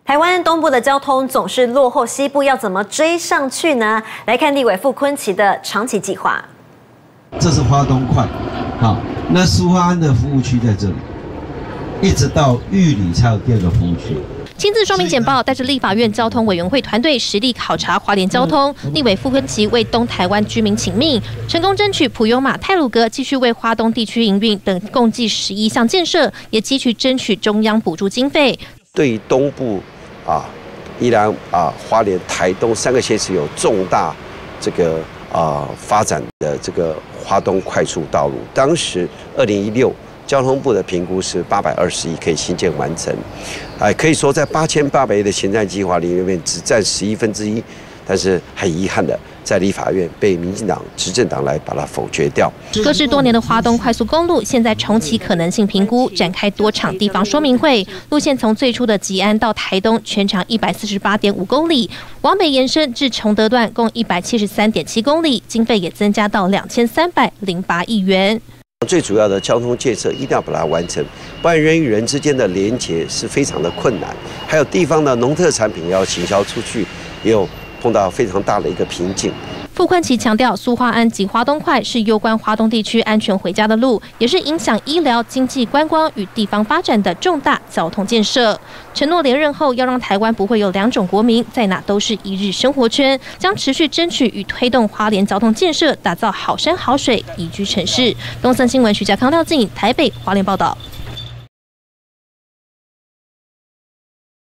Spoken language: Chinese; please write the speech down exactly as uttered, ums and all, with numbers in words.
台湾东部的交通总是落后西部，要怎么追上去呢？来看立委傅崑萁的长期计划。 这是花东快，好，那苏花安的服务区在这里，一直到玉里才有第二个服务区。 亲自说明简报，带着立法院交通委员会团队实地考察花莲交通。立委傅崑萁为东台湾居民请命，成功争取普悠玛、太鲁阁继续为花东地区营运等共计十一项建设，也积极争取中央补助经费。 对于东部啊，宜兰啊、花莲、台东三个县市有重大这个啊发展的这个花东快速道路，当时二零一六。 交通部的评估是八百二十亿可以新建完成，哎，可以说在八千八百亿的前瞻计划里面只占十一分之一，但是很遗憾的，在立法院被民进党执政党来把它否决掉。 搁置多年的花东快速公路，现在重启可能性评估，展开多场地方说明会，路线从最初的吉安到台东，全长一百四十八点五公里，往北延伸至崇德段，共一百七十三点七公里，经费也增加到两千三百零八亿元。 最主要的交通建设一定要把它完成，不然人与人之间的连结是非常的困难。还有地方的农特产品要行销出去，也有碰到非常大的一个瓶颈。 傅崑萁强调，苏花安及花东快是攸关花东地区安全回家的路，也是影响医疗、经济、观光与地方发展的重大交通建设。承诺连任后要让台湾不会有两种国民，在哪都是一日生活圈，将持续争取与推动花莲交通建设，打造好山好水宜居城市。东森新闻徐家康、廖静台北花莲报道。